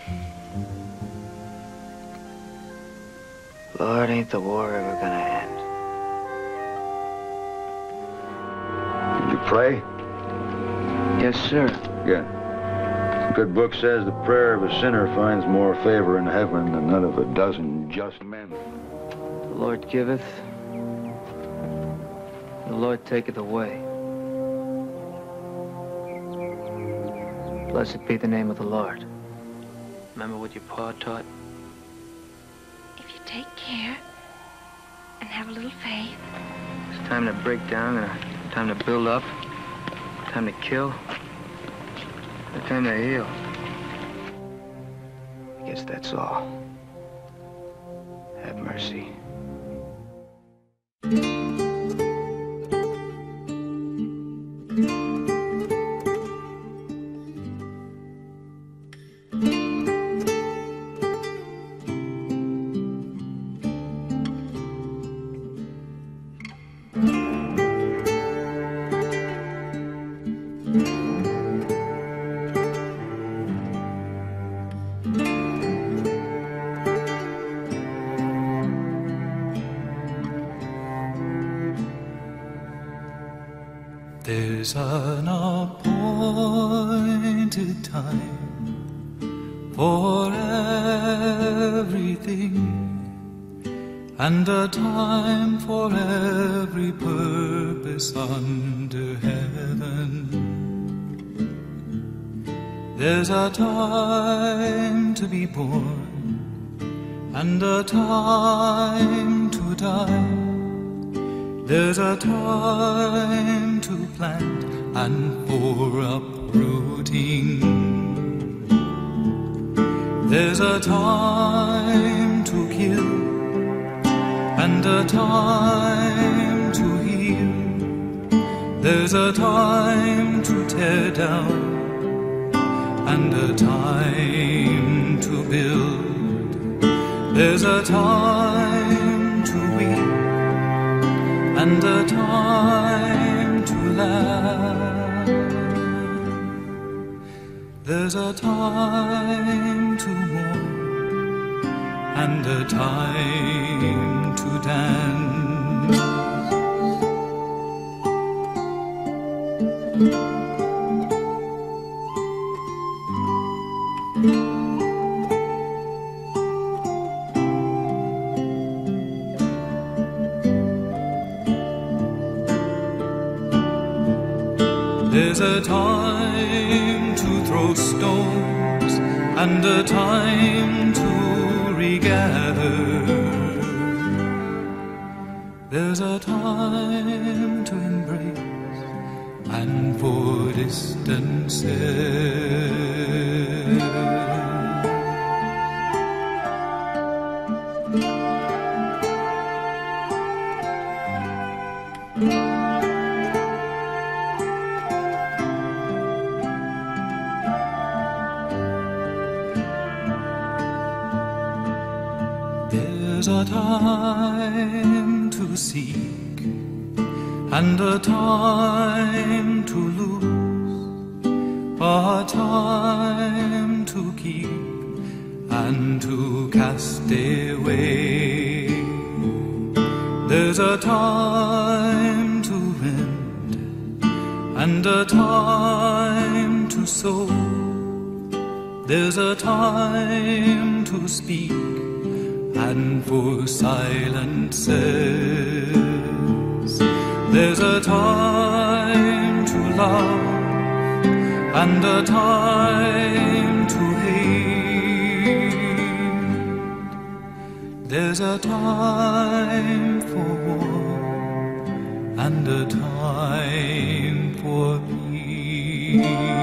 Lord, ain't the war ever gonna end? Did you pray? Yes, sir. Good. The good book says the prayer of a sinner finds more favor in heaven than that of a dozen just men. The Lord giveth, the Lord taketh away. Blessed be the name of the Lord. Remember what your pa taught? If you take care and have a little faith. It's time to break down and a time to build up. A time to kill. A time to heal. I guess that's all. Have mercy. There's an appointed time for everything, and a time for every purpose under heaven. There's a time to be born, and a time to die. There's a time to plant and for uprooting. There's a time to kill and a time to heal. There's a time to tear down and a time to build. There's a time to weep and a time to laugh. There's a time to mourn and a time to dance. There's a time to throw stones and a time to regather. There's a time to embrace and for distances. There's a time to seek and a time to lose, a time to keep and to cast away. There's a time to rend and a time to sow. There's a time to speak and for silences. There's a time to love and a time to hate. There's a time for war and a time for peace.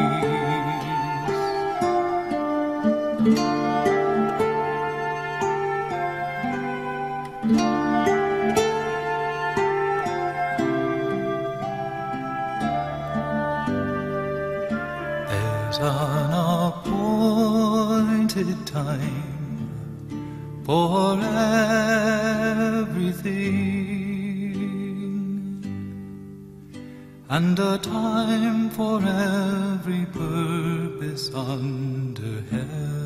There's an appointed time for everything, and a time for every purpose under heaven.